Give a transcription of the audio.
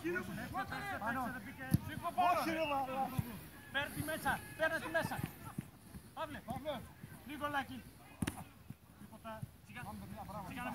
Παίρνει τη μέσα, παίρνει τη μέσα. Παύλε, Νικολάκη. Τίποτα. Σιγά να